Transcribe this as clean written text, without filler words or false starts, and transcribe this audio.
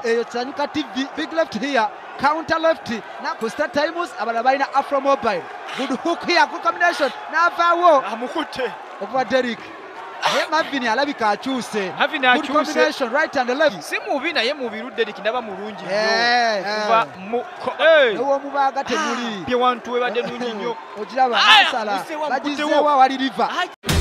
eyo Tandika TV, big left here, counter left, now Costa Timus, Abalabaina Afro Mobile. Good hook here, good combination. Now Vawo. Over Derrick. Mavini alabika akyuse. Good combination, right and left. Si mubi naye Mubiru Derrick ndaba mulungi nnyo. Kuva ewo mubaga temuli. Bye wantu webadde nungi nnyo. Ogiraba asala. Bagizeewo awali river.